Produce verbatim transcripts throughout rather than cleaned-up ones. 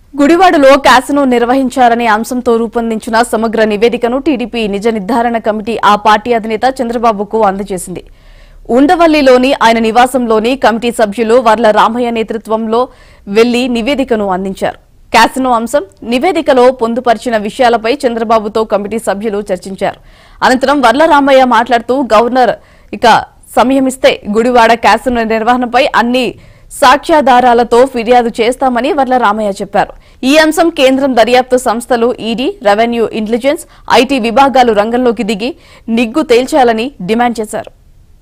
గుడివాడలో క్యాసినో నిర్వహించారనే అంశంతో రూపొందించిన సమగ్ర నివేదికను టీడీపీ నిజ నిర్ధారణ కమిటీ ఆ పార్టీ అధినేత చంద్రబాబుకు అందజేసింది. ఉండవల్లిలోని ఆయన నివాసంలోని కమిటీ సభ్యులు వర్ల రామయ్య నేతృత్వంలో వెళ్లి నివేదికను అందించారు. క్యాసినో అంశం నివేదికలో పొందుపరిచిన విషయాలపై చంద్రబాబుతో కమిటీ సభ్యులు చర్చించారు. అనంతరం వర్ల రామయ్య మాట్లాడుతూ గవర్నర్ ఇక సమయమిస్తే గుడివాడ క్యాసినో నిర్వహణపై అన్ని సాక్ష్యాధారాలతో ఫిర్యాదు చేస్తామని వర్ల రామయ్య చెప్పారు. ఈ అంశం కేంద్రం దర్యాప్తు సంస్థలు ఈడీ, రెవెన్యూ, ఇంటెలిజెన్స్, ఐటీ విభాగాలు రంగంలోకి దిగి నిగ్గు తేల్చాలని డిమాండ్ చేశారు.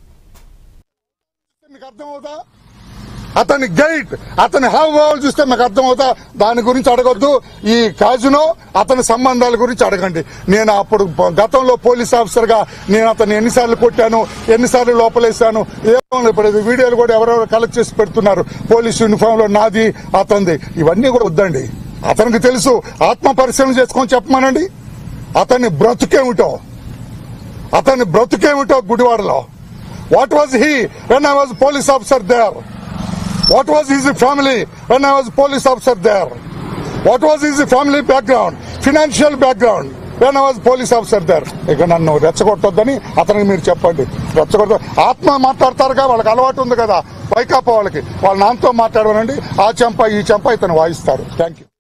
అతని గైడ్ అతని హావభావాలు చూస్తే మీకు అర్థమవుతా. దాని గురించి అడగొద్దు. ఈ కాజునో అతని సంబంధాల గురించి అడగండి. నేను అప్పుడు గతంలో పోలీస్ ఆఫీసర్ గా నేను అతన్ని ఎన్నిసార్లు కొట్టాను, ఎన్నిసార్లు లోపలేశాను. ఏమో ఇప్పుడు వీడియోలు కూడా ఎవరెవరు కలెక్ట్ చేసి పెడుతున్నారు. పోలీస్ యూనిఫామ్ లో నాది అతనిది. ఇవన్నీ కూడా వద్దండి. అతనికి తెలుసు. ఆత్మ పరిశీలన చేసుకొని చెప్పమానండి. అతని బ్రతుకేమిటో అతని బ్రతుకేమిటో గుడివాడలో. What was he when I was police officer there? What was his family when I was police officer there? What was his family background, financial background when I was police officer there? ఇక నన్ను రెచ్చగొట్టొద్దని అతనికి మీరు చెప్పండి. రెచ్చగొట్ట ఆత్మ మాట్లాడతారుగా, వాళ్ళకి అలవాటు ఉంది కదా వైకాపా వాళ్ళకి. వాళ్ళ నాన్నతో మాట్లాడమనండి. ఆ చెంప ఈ చెంప ఇతను వాయిస్తారు. Thank you.